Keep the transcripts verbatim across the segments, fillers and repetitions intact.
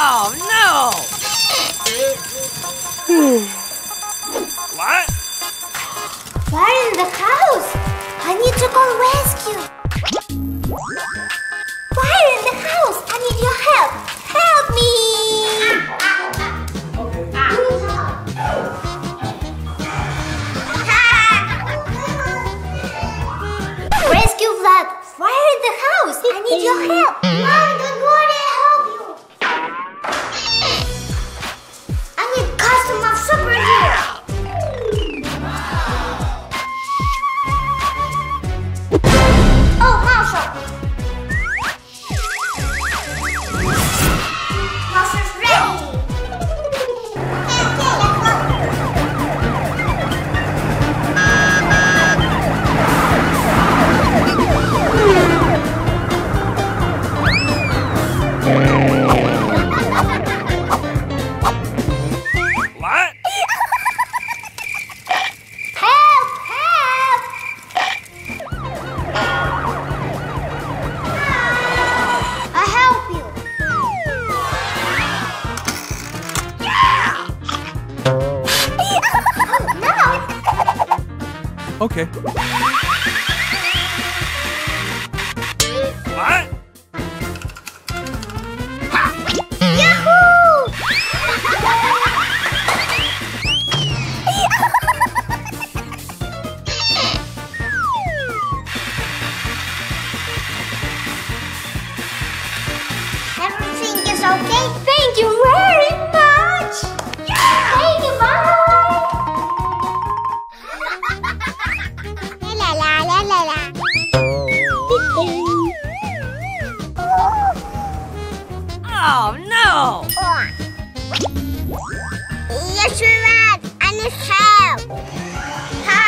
Oh, no! What? Fire in the house! I need to call rescue! Fire in the house! I need your help! Help me! Rescue Vlad! Fire in the house! I need your help! Mom, don't worry, I'll help you! I need costume of superhero! Oh, Marshall! Marshall's ready! Okay, okay, let's go! What? Help! Help! I'll help you. No! Okay. What? Yahoo! Everything is okay? Thank you very much! Thank you, bye! La la la la la. Oh, no! Yes, Vlad, I need help. Ha!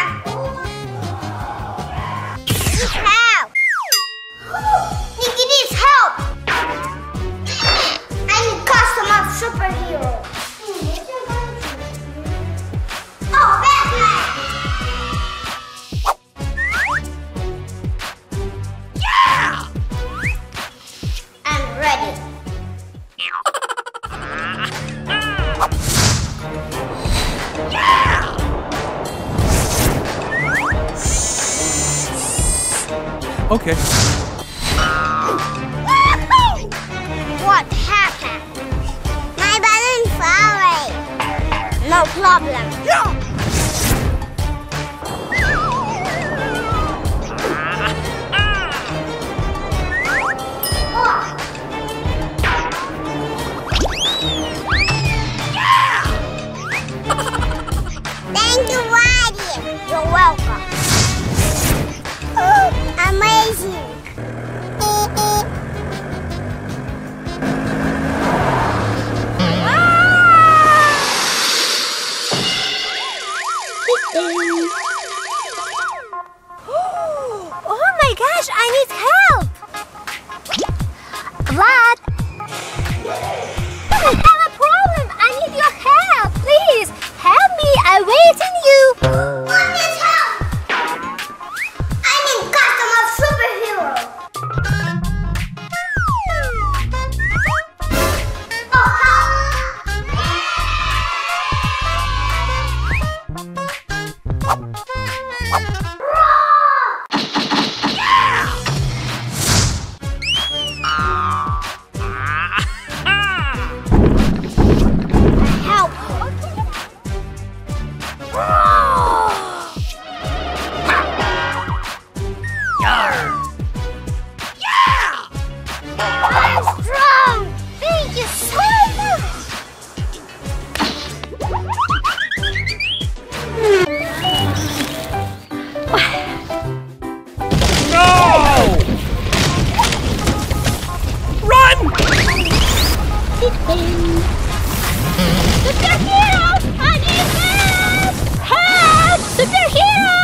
Need help. Nikki needs help. I need costume of superhero. Oh, Batman! Yeah! I'm ready. Okay. What happened? My balloon fell away. No problem. Thank you, Vlad. You're welcome. Amazing. Oh my gosh, I need help! Vlad! I have a problem! I need your help! Please, help me! I'm waiting you! What needs help? I need costume of superhero! Oh, help! Help! I'm strong! Thank you so much! No! Run! Superhero! I need help! Help! Superhero!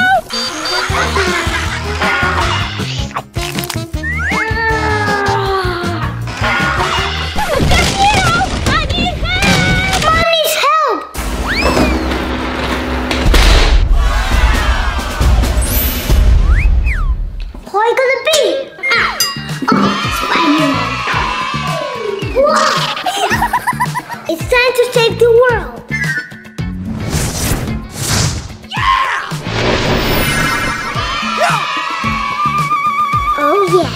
Superhero! I need help! Mom needs help! Who are you gonna be? Ah! Oh, Spider-Man! Whoa! It's time to save the world. Oh yeah.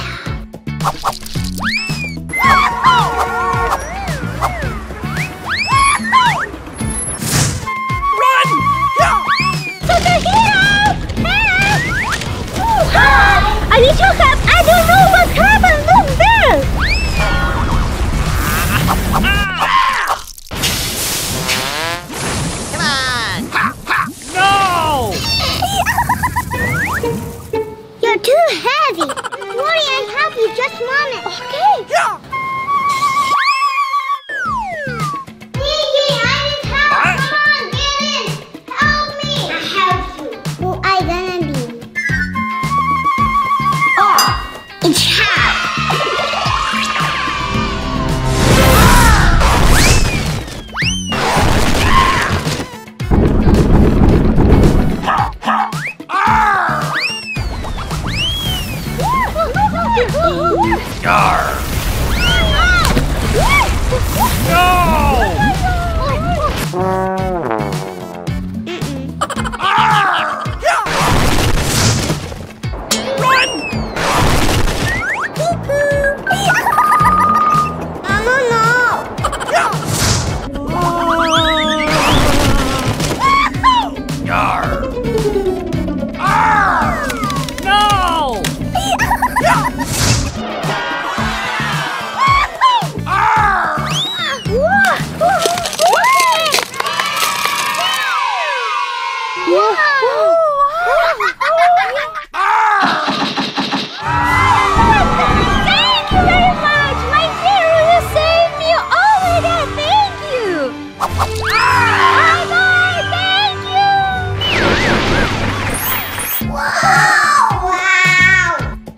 Run! Superhero! Help! I need your help. I don't know what happened. Look there. Come on! No! You're too heavy. Don't worry, I'll help you. Just a moment. Okay. Nikki, I need help. What? Come on, get in. Help me. I help you. Who I gonna be? Oh, it's Hal. Yar! No! Run! No, no, Yar! No! Thank you very much, my hero. You saved me. Oh my God, thank you. Bye bye, thank you. Wow! Wow!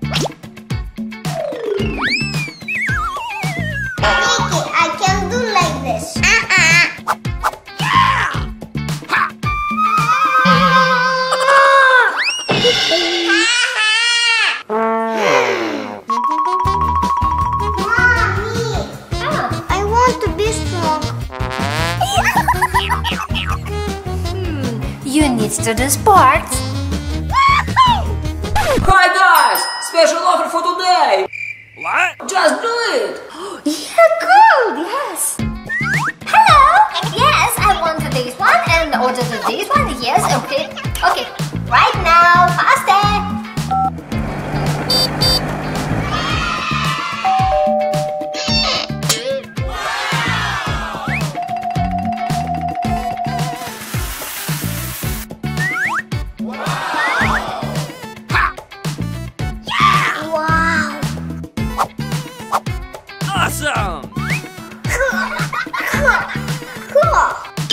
Nikki, I can do like this. Uh-uh. I want to be strong. You need to do sports. Hi guys! Special offer for today! What? Just do it! Yeah, good, yes. Hello. Yes, I want this one and order this one. Yes, okay. Okay, right now, faster. Wow! Awesome! Cool!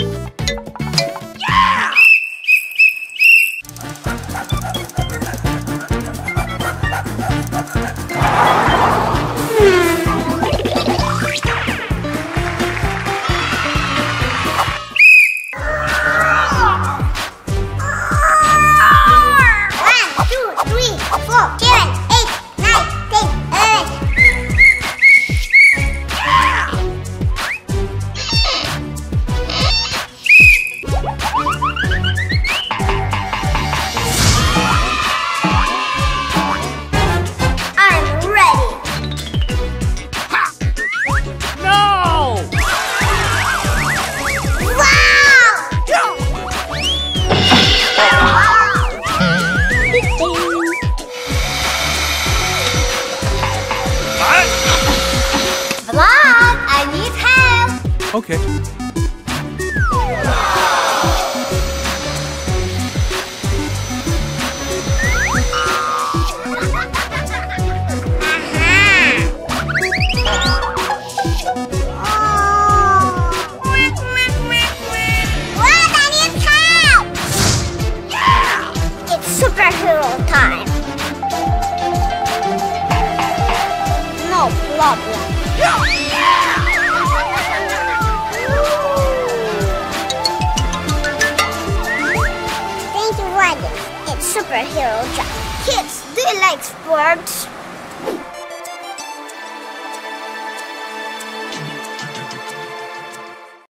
One, two, three, four, seven, eight, nine, ten, eleven. I'm ready. No! What? Vlad, I need help. Okay. What? I need help! It's superhero time. No problem. Thank you, Vlad. It's superhero job. Kids, do you like sports?